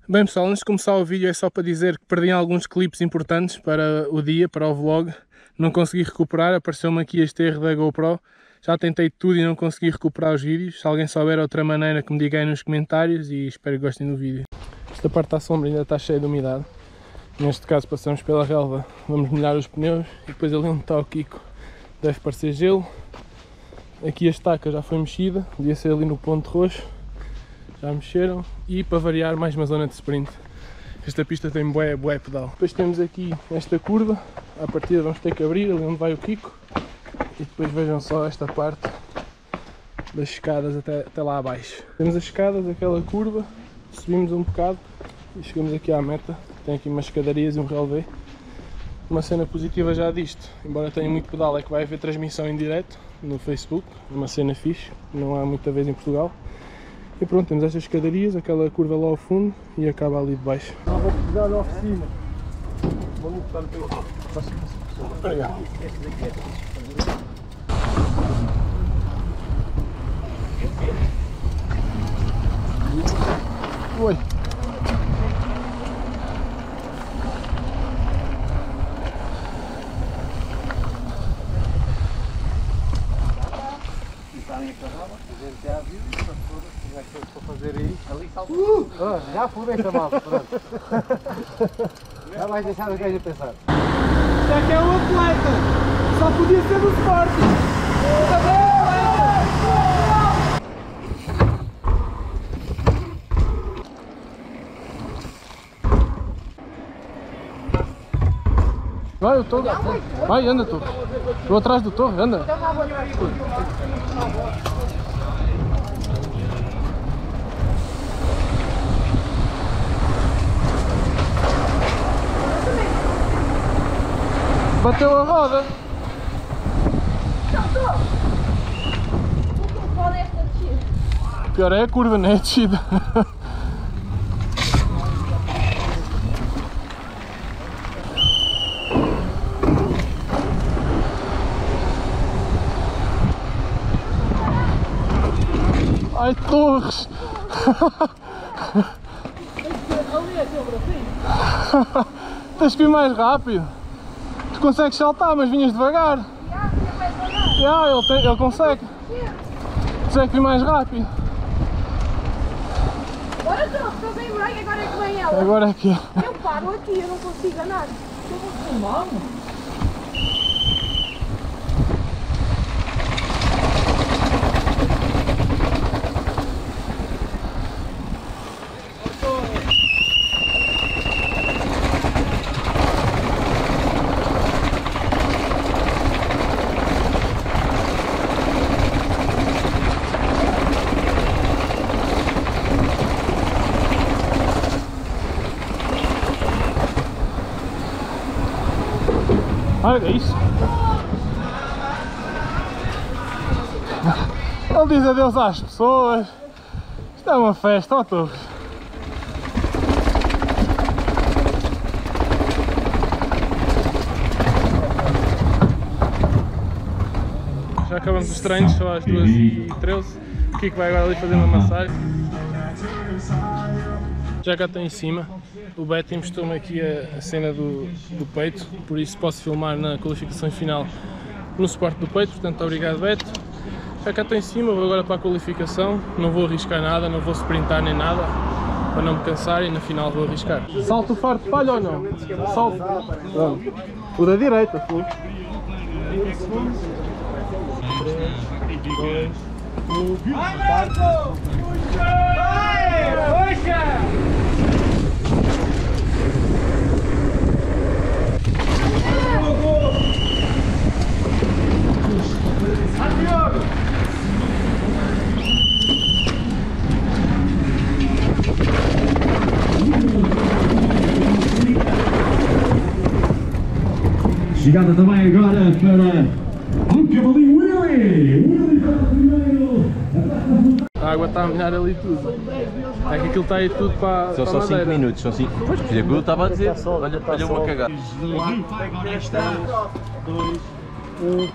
Bem pessoal, antes de começar o vídeo é só para dizer que perdi alguns clipes importantes para o dia, para o vlog. Não consegui recuperar, apareceu-me aqui este erro da GoPro. Já tentei tudo e não consegui recuperar os vídeos. Se alguém souber outra maneira que me diga aí nos comentários e espero que gostem do vídeo. Esta parte da sombra ainda está cheia de umidade. Neste caso passamos pela relva, vamos molhar os pneus e depois ali onde está o Kiko deve parecer gelo. Aqui a estaca já foi mexida, devia ser ali no ponto roxo. Já mexeram e para variar mais uma zona de sprint. Esta pista tem bué pedal. Depois temos aqui esta curva, à partida vamos ter que abrir ali onde vai o Kiko. E depois vejam só esta parte das escadas até lá abaixo. Temos as escadas, aquela curva, subimos um bocado e chegamos aqui à meta. Tem aqui umas escadarias e um relvé. Uma cena positiva já disto, embora tenha muito pedal, é que vai haver transmissão em direto no Facebook. Uma cena fixe, não há muita vez em Portugal. E pronto, temos estas escadarias, aquela curva lá ao fundo e acaba ali de baixo. Vou precisar da oficina. Vamos botar no teu. Obrigado. Oi. Já fudei essa malta, pronto. Já vais deixar o gajo a pensar. Já que é um atleta, só podia ser do Sporting. Também é atleta. Vai, o Torre. Vai, anda, Torre. Vou atrás do Torre, anda. Bateu a roda. O pior é a curva, não é a descida. Ai, Torres! Tens que ir mais rápido. Tu consegues saltar, mas vinhas devagar. Ele consegue. Tens é que ir mais rápido. Bora então, estou bem branco, agora é que vem ela. Agora é que é. Eu paro aqui, eu não consigo andar. Eu vou filmar. Olha isso. Ele diz adeus às pessoas. Isto é uma festa, ó Torres. Já acabamos os treinos, só às 2h13. O Kiko vai agora ali fazer uma massagem. Já cá estou em cima. O Betty mostrou-me aqui a cena do peito, por isso posso filmar na qualificação final no suporte do peito, portanto obrigado Beto. Já cá estou em cima, vou agora para a qualificação, não vou arriscar nada, não vou sprintar nem nada, para não me cansar e na final vou arriscar. Salto o faro de palha ou não? Salto. Pronto. O da direita, foi. 3, 2, 1, parte. Chegada também agora para o cavalinho Willy para o primeiro. A água está a molhar ali tudo. É que aquilo está aí tudo para São só 5 minutos, são 5. Pois, por exemplo, eu estava a dizer, olha uma cagada. 3, 2, 1.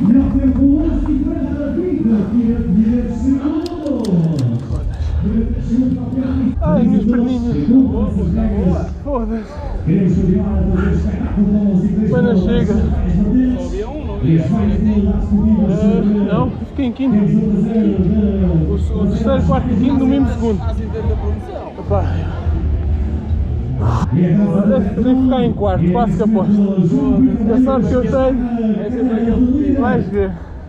Ai, minhas perninhas. Foda-se. Mas chega. Não, fiquei em quinto. O terceiro, quarto e quinto no mesmo segundo. Epá. Devo ficar em quarto, quase que aposto. A sorte que eu tenho. Vais ver.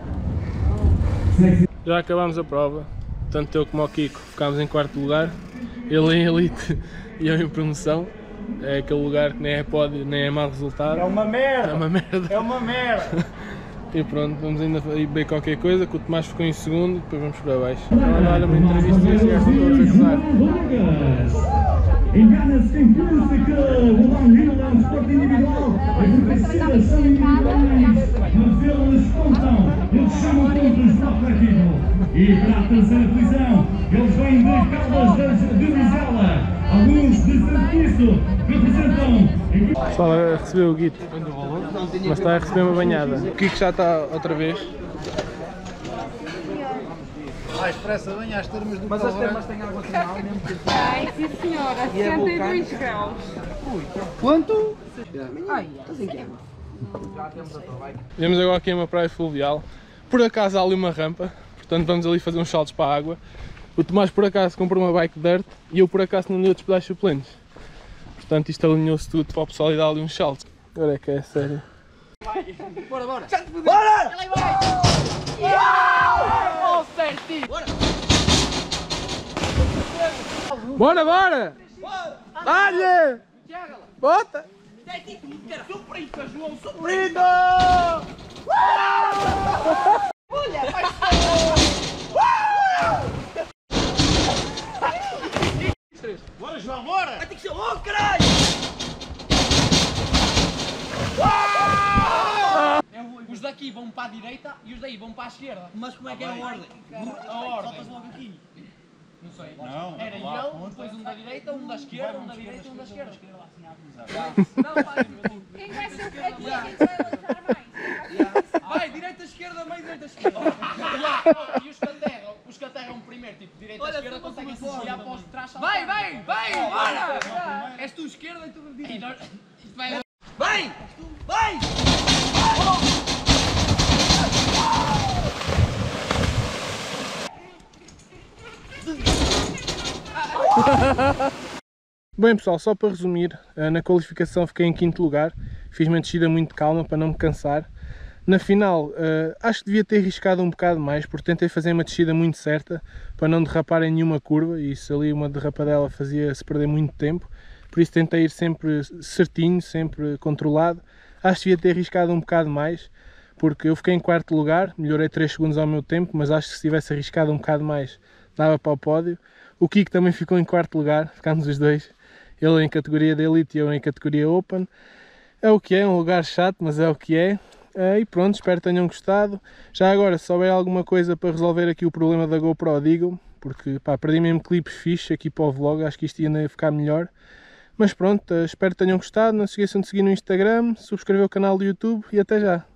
Já acabámos a prova. Tanto eu como o Kiko ficámos em quarto lugar. Ele em elite e eu em promoção. É aquele lugar que nem é pódio, nem é mau resultado. É uma merda! É uma merda! É uma merda! E pronto, vamos ainda ver qualquer coisa, que o Tomás ficou em segundo e depois vamos para baixo. Estava a dar uma entrevista e estes gajos estão todos a gozar. Engana-se quem pensa que o downhill é um desporto individual. As vencidas são individuais, mas eles contam, eles chamam pontos para o coletivo. E para a terceira posição, eles vêm de Caldas de Vizela. Alguns de Santiço representam. O pessoal recebeu o guito, mas está a receber uma banhada. O Kiko já está outra vez. Mais depressa bem às termas do Mas as termas têm água termal mesmo que Ai, sim senhora, 72 graus. Quanto? Ai, Viemos agora aqui a uma praia fluvial. Por acaso há ali uma rampa, portanto vamos ali fazer uns saltos para a água. O Tomás por acaso comprou uma bike dirt e eu por acaso não dei outros pedais suplentes. Portanto isto alinhou-se tudo para o pessoal ir dar ali uns saltos. Agora é que é sério. Bora, bora! bora! Ele vai! Oh, certinho! Bora, bora! Dá-lhe! Bota! Suprita, João! Suprido! Olha, vai! Bora, João, bora! Vai ter que ser louco, caralho! Os daqui vão para a direita e os daí vão para a esquerda. Mas como é que é a ordem? A ordem. Soltas logo aqui. Não sei. Não. Era eu, depois um da direita, um da esquerda, um da direita e um da esquerda. Não, vai. Quem vai ser o que vai lançar mais? Vai, direita, esquerda, meio, direita, esquerda. E os que aterram primeiro, tipo direita, esquerda, conseguem associar para os de trás. Vai, vai, vai! Bora! És tu esquerda e tu direita. Vai! Vai! Bem pessoal, só para resumir, na qualificação fiquei em quinto lugar, fiz uma descida muito calma para não me cansar. Na final, acho que devia ter arriscado um bocado mais, porque tentei fazer uma descida muito certa para não derrapar em nenhuma curva, e isso ali uma derrapadela fazia-se perder muito tempo, por isso tentei ir sempre certinho, sempre controlado. Acho que devia ter arriscado um bocado mais, porque eu fiquei em quarto lugar, melhorei 3 segundos ao meu tempo, mas acho que se tivesse arriscado um bocado mais, dava para o pódio. O Kiko também ficou em quarto lugar, ficámos os dois, ele em categoria de Elite e eu em categoria Open. É o que é, um lugar chato, mas é o que é. E pronto, espero que tenham gostado. Já agora, se souber alguma coisa para resolver aqui o problema da GoPro, digam, porque pá, perdi mesmo clipes fixes aqui para o vlog, acho que isto ia ficar melhor. Mas pronto, espero que tenham gostado, não se esqueçam de seguir no Instagram, subscrever o canal do YouTube e até já!